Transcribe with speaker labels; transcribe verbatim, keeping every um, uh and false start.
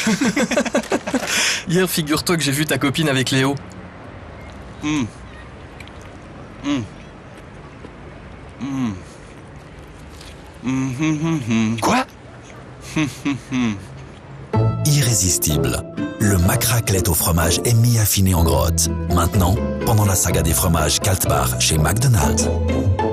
Speaker 1: Hier, figure-toi que j'ai vu ta copine avec Léo.
Speaker 2: Hum. Hum. Hum. Hum, hum, hum, hum.
Speaker 1: Quoi?
Speaker 3: Irrésistible. Le McRaclette au fromage est mi-affiné en grotte. Maintenant, pendant la saga des fromages Kaltbach chez McDonald's.